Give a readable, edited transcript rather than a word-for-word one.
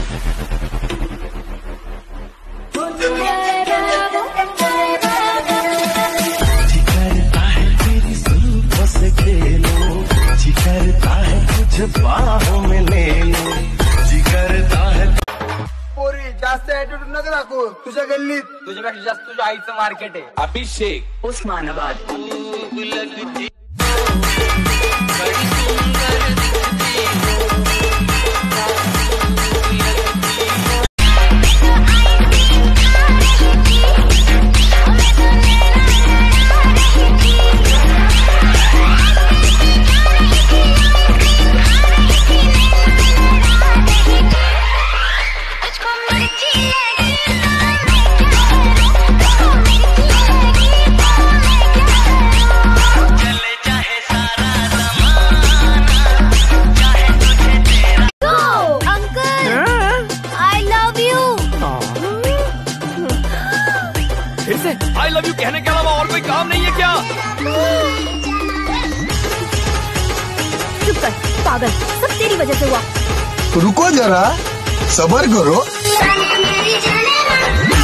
बाहों में ले लो, जी करता है। पोरी जास्त ऍटिट्यूड नका दाखवू, तुझ्या गल्लीत तुझ्यापेक्षा जास्त तुझ्या आईचं मार्केट आहे. Abhishek Osmanabad. I love you कहने के अलावा और कोई काम नहीं है क्या? चुप कर पागल, सब तेरी वजह से हुआ. रुको जरा, सबर करो.